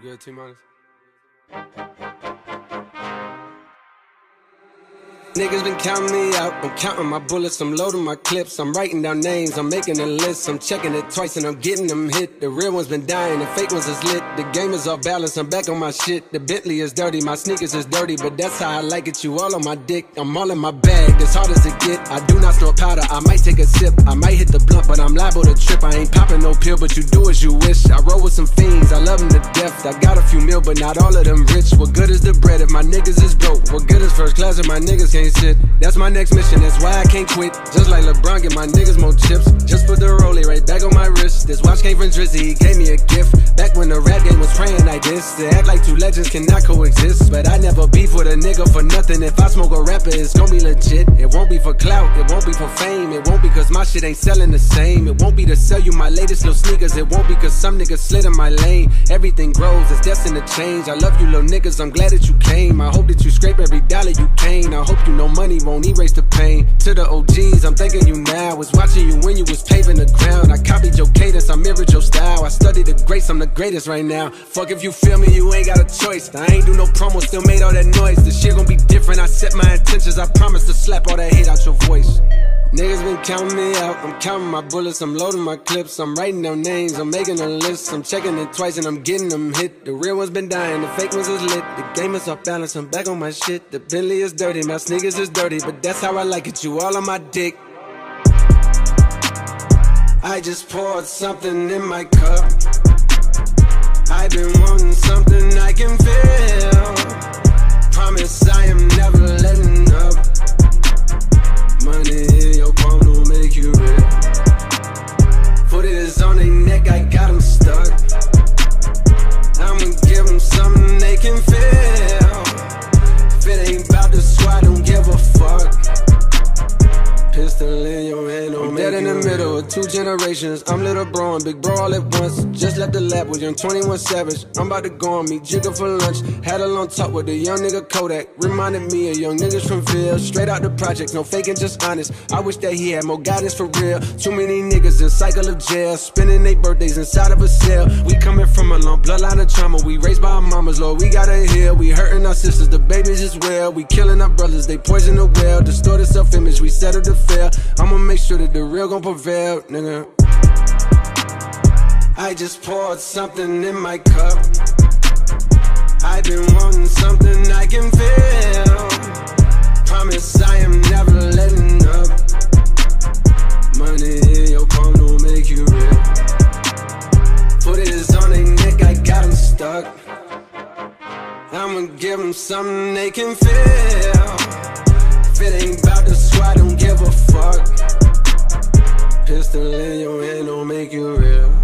good, T-minus? Niggas been counting me out, I'm counting my bullets, I'm loading my clips, I'm writing down names, I'm making a list, I'm checking it twice and I'm getting them hit. The real ones been dying, the fake ones is lit, the game is off balance, I'm back on my shit. The Bentley is dirty, my sneakers is dirty, but that's how I like it, you all on my dick. I'm all in my bag, as hard as it get, I do not snort powder, I might take a sip, I might hit the blunt, but I'm liable to trip. I ain't popping no pill, but you do as you wish. I roll with some fiends, I love them to death, I got a few mil, but not all of them rich. What good is the bread if my niggas is broke? What good is first class if my niggas can't sit? That's my next mission, that's why I can't quit. Just like LeBron, get my niggas more chips. Just put the rollie right back on my wrist. This watch came from Drizzy, he gave me a gift. Back when the rap game was praying like this. To act like two legends cannot coexist. But I never beef with a nigga for nothing. If I smoke a rapper, it's gon' be legit. It won't be for clout, it won't be for fame. It won't be cause my shit ain't selling the same. It won't be to sell you my latest little sneakers. It won't be cause some niggas slid in my lane. Everything grows, it's destined to change. I love you little niggas, I'm glad that you came. I hope that you scrape every dollar you came. I hope you know money won't erase the pain. To the OGs, I'm thanking you now. Was watching you when you was paving the ground. I copied your cadence, I mirrored your style. I studied the greats, I'm the greatest right now. Fuck if you feel me, you ain't got a choice. I ain't do no promo, still made all that noise. This shit gon' be different, I set my intentions. I promise to slap all that hate out your voice. Niggas been counting me out, I'm counting my bullets, I'm loading my clips, I'm writing down names, I'm making a list, I'm checking it twice and I'm getting them hit. The real ones been dying, the fake ones is lit, the game is off balance, I'm back on my shit. The Bentley is dirty, my sneakers is dirty, but that's how I like it, you all on my dick. I just poured something in my cup, I've been wanting something I can feel. Promise I am never letting up. Money in your palm don't make you real. Foot is on their neck, I got them stuck. I'ma give them something they can feel. If it ain't about the squad, don't give a fuck. Pistol in your hand, I'm dead in the middle of two generations. I'm little bro and big bro all at once. Just left the lab with young 21 Savage. I'm about to go on meet Jigga for lunch. Had a long talk with a young nigga Kodak. Reminded me of young niggas from Ville. Straight out the projects, no faking, just honest. I wish that he had more guidance for real. Too many niggas in cycle of jail, spending their birthdays inside of a cell. We coming from a long bloodline of trauma. We raised by our mamas, Lord, we gotta heal. We hurting our sisters, the babies as well. We killing our brothers, they poison the well. Distorted self-image, we settle to fail. I'ma make sure that the real gon' prevail, nigga. I just poured something in my cup, I've been wanting something I can feel. Promise I am never letting up. Money in your palm don't make you real. Foot is on their neck, I got them stuck. I'ma give them something they can feel. If it ain't about the squad, don't give a fuck. Pistol in your hand don't make you real.